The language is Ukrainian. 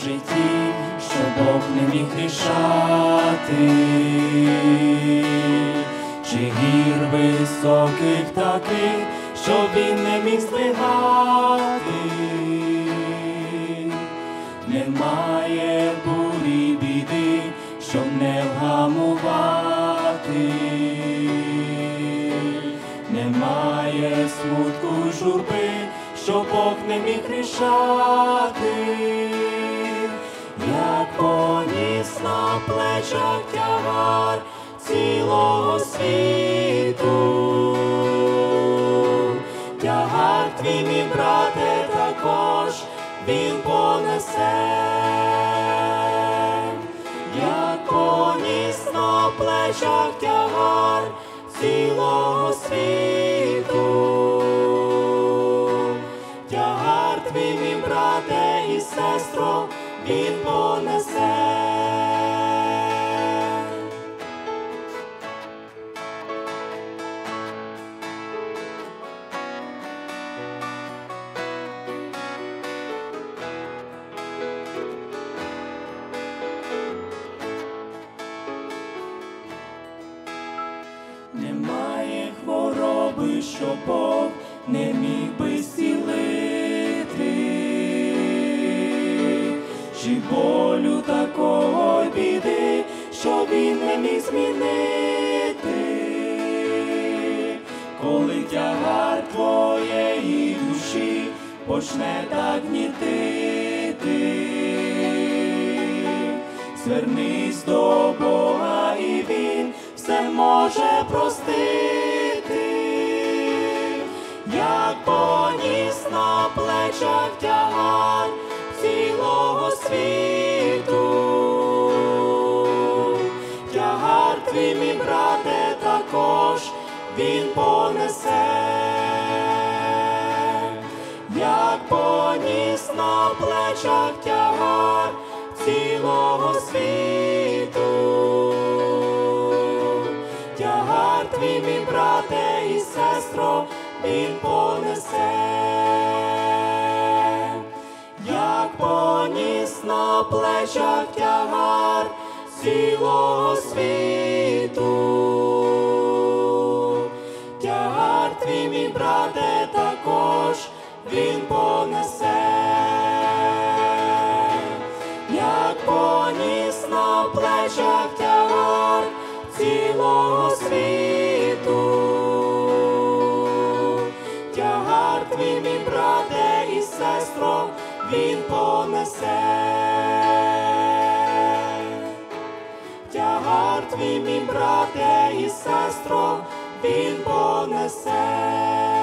житті, що Бог не міг рішати, чи гір високих таких, що він не міг здвигати. Немає бурі біди, щоб не вгамувати, немає смутку журби, що Бог не міг рішати. Як поніс на плечах тягар цілого світу, тягар твій, мій брате, також він понесе. Як поніс на плечах тягар цілого світу, тягар твій, мій брате і сестро, він понесе. Немає хвороби, що Бог не міг би зцілити, чи болю такої біди, що він не міг змінити. Коли тягар твоєї душі почне так гнітити, звернись до Бога, і Він все може простити. Як поніс на плечах тягар цілого світу, тягар твій, мій брате, також він понесе. Як поніс на плечах тягар цілого світу, тягар твій, мій брате і сестро, він понесе. Як поніс на плечах тягар цілого світу, тягар твій, мій брате, також він понесе. Як поніс на плечах тягар цілого світу, тягар твій, мій брате і сестро, він понесе. Тягар твій, мій брате і сестро, він понесе.